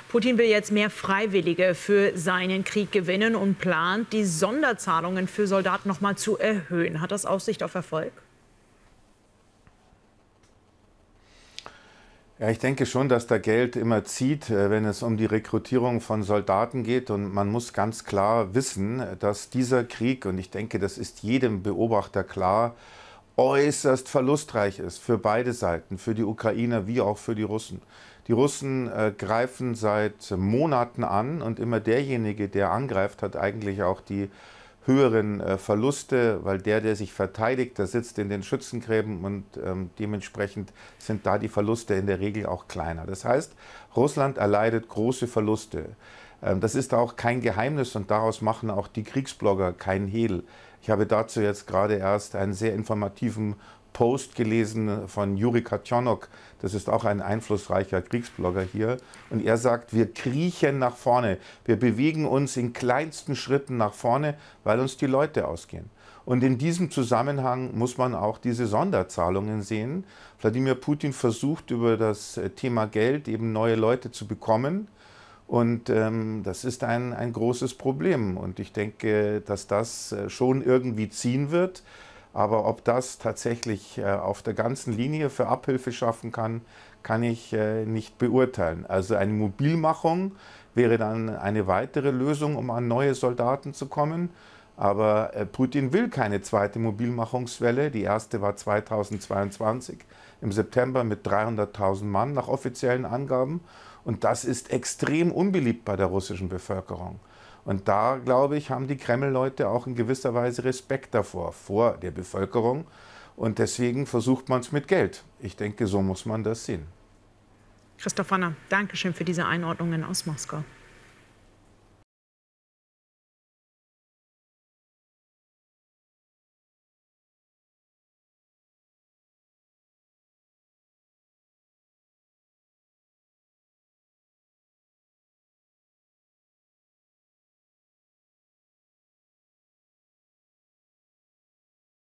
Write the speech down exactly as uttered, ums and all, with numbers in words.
Putin will jetzt mehr Freiwillige für seinen Krieg gewinnen und plant, die Sonderzahlungen für Soldaten noch mal zu erhöhen. Hat das Aussicht auf Erfolg? Ja, ich denke schon, dass da Geld immer zieht, wenn es um die Rekrutierung von Soldaten geht. Und man muss ganz klar wissen, dass dieser Krieg, und ich denke, das ist jedem Beobachter klar, äußerst verlustreich ist für beide Seiten, für die Ukrainer wie auch für die Russen. Die Russen äh, greifen seit Monaten an und immer derjenige, der angreift, hat eigentlich auch die höheren äh, Verluste, weil der, der sich verteidigt, der sitzt in den Schützengräben und ähm, dementsprechend sind da die Verluste in der Regel auch kleiner. Das heißt, Russland erleidet große Verluste. Ähm, das ist auch kein Geheimnis und daraus machen auch die Kriegsblogger keinen Hehl. Ich habe dazu jetzt gerade erst einen sehr informativen Post gelesen von Juri Katjonok, das ist auch ein einflussreicher Kriegsblogger hier, und er sagt, wir kriechen nach vorne, wir bewegen uns in kleinsten Schritten nach vorne, weil uns die Leute ausgehen. Und in diesem Zusammenhang muss man auch diese Sonderzahlungen sehen. Wladimir Putin versucht über das Thema Geld eben neue Leute zu bekommen. Und ähm, das ist ein, ein großes Problem. Und ich denke, dass das schon irgendwie ziehen wird. Aber ob das tatsächlich äh, auf der ganzen Linie für Abhilfe schaffen kann, kann ich äh, nicht beurteilen. Also eine Mobilmachung wäre dann eine weitere Lösung, um an neue Soldaten zu kommen. Aber äh, Putin will keine zweite Mobilmachungswelle. Die erste war zweitausendzweiundzwanzig im September mit dreihunderttausend Mann nach offiziellen Angaben. Und das ist extrem unbeliebt bei der russischen Bevölkerung. Und da, glaube ich, haben die Kreml-Leute auch in gewisser Weise Respekt davor, vor der Bevölkerung. Und deswegen versucht man es mit Geld. Ich denke, so muss man das sehen. Christoph Wanner, danke schön für diese Einordnungen aus Moskau.